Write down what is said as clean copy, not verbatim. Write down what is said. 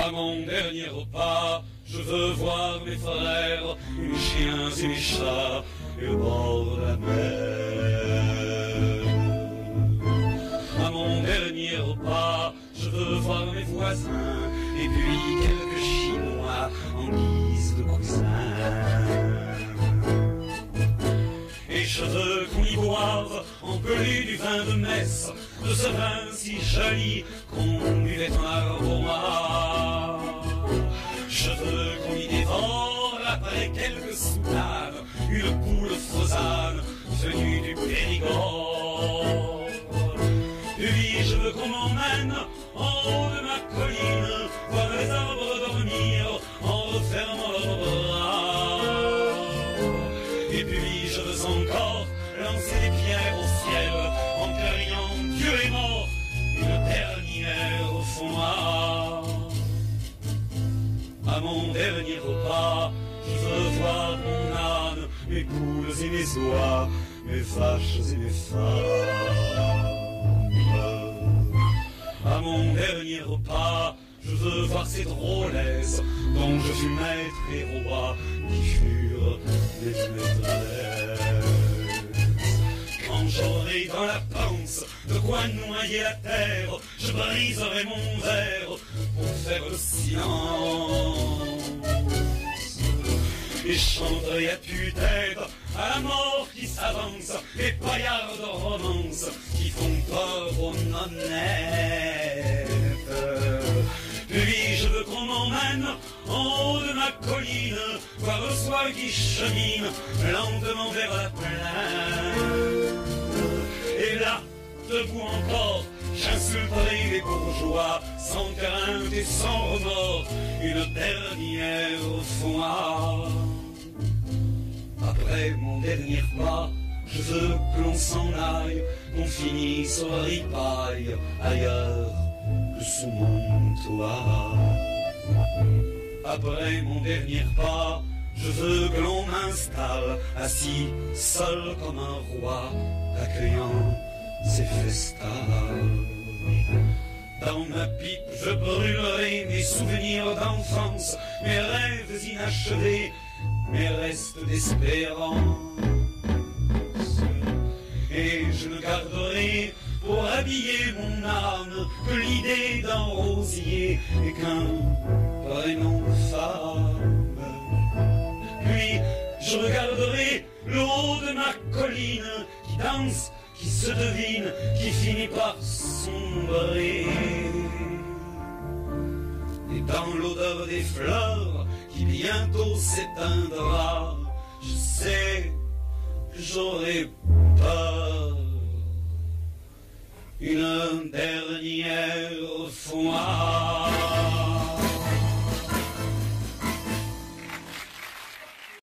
À mon dernier repas, je veux voir mes frères, mes chiens et mes chats, et le bord de la mer. À mon dernier repas, je veux voir mes voisins, et puis quelques Chinois en guise de cousins. Et je veux qu'on y boive en pelé du vin de messe, de ce vin si joli qu'on buvait en aroma. Je veux qu'on y dévore, après quelques soupades, une poule fausane venue du Périgord. Puis je veux qu'on m'emmène en haut de ma colline, voir les arbres dormir en refermant leurs bras. Et puis je veux encore lancer des pierres au ciel en criant Dieu est mort, une dernière fois. À mon dernier repas, je veux voir mon âne, mes poules et mes oies, mes vaches et mes femmes. À mon dernier repas, je veux voir ces drôlesses dont je fus maître et roi, qui furent mes maîtresses. Quand j'aurai dans la panse de quoi noyer la terre, je briserai mon verre pour faire le silence. Et chanterai à tue-tête à la mort qui s'avance, les paillards de romance qui font peur aux nonnettes. Puis je veux qu'on m'emmène en haut de ma colline, voir le soir qui chemine lentement vers la plaine. Et là, debout encore, j'insulterai les bourgeois, sans crainte et sans remords, une dernière fois. Après mon dernier repas, je veux que l'on s'en aille, qu'on finisse au ripaille, ailleurs que sous mon toit. Après mon dernier repas, je veux que l'on m'installe, assis, seul comme un roi, accueillant ces festins. Dans ma pipe, je brûlerai mes souvenirs d'enfance, mes rêves inachevés, mes restes d'espérance. Et je ne garderai pour habiller mon âme que l'idée d'un rosier et qu'un prénom de femme. Puis je regarderai le haut de ma colline qui danse, qui se devine, qui finit par sombrer. Et dans l'odeur des fleurs qui bientôt s'éteindra, je sais que j'aurai peur une dernière fois.